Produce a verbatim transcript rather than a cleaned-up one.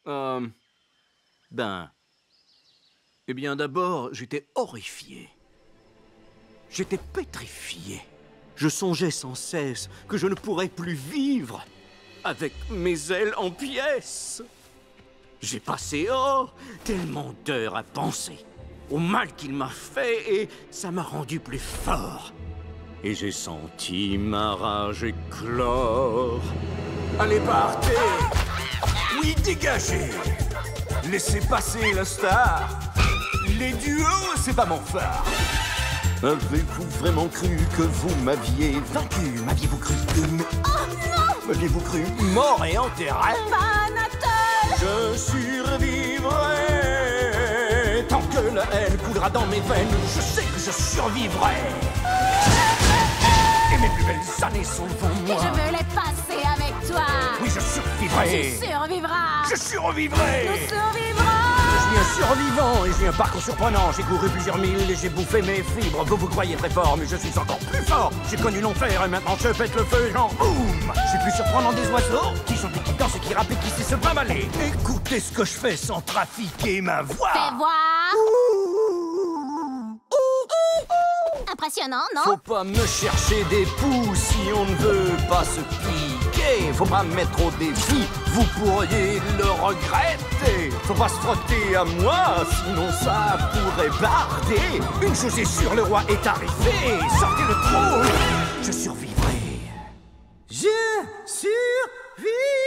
Euh... Ben... Eh bien, d'abord, j'étais horrifié. J'étais pétrifié. Je songeais sans cesse que je ne pourrais plus vivre avec mes ailes en pièces. J'ai passé, oh, tellement d'heures à penser au mal qu'il m'a fait et ça m'a rendu plus fort. Et j'ai senti ma rage éclore. Allez, partez! Oui, dégagez! Laissez passer la star! Les duos, c'est pas mon phare! Avez-vous vraiment cru que vous m'aviez vaincu? M'aviez-vous cru mais... Oh non! M'aviez-vous cru mort et enterré? Banatol! Je survivrai! Tant que la haine coulera dans mes veines, je sais que je survivrai! Et mes plus belles années sont devant moi. Et je veux les passer avec toi. Oui, je survivrai. Tu survivras. Je survivrai. Nous survivrons. Je suis un survivant et j'ai un parcours surprenant. J'ai couru plusieurs milles et j'ai bouffé mes fibres. Vous vous croyez très fort, mais je suis encore plus fort. J'ai connu l'enfer et maintenant je pète le feu, genre boum. Je suis plus surprenant des oiseaux qui chantent et qui dansent et qui rappent et qui sait se trimballer. Écoutez ce que je fais sans trafiquer ma voix. Fais voir. Impressionnant, non? Faut pas me chercher des poux si on ne veut pas se piquer. Faut pas me mettre au défi, vous pourriez le regretter. Faut pas se frotter à moi, sinon ça pourrait barder. Une chose est sûre, le roi est arrivé. Sortez le trône, je survivrai. Je survivrai.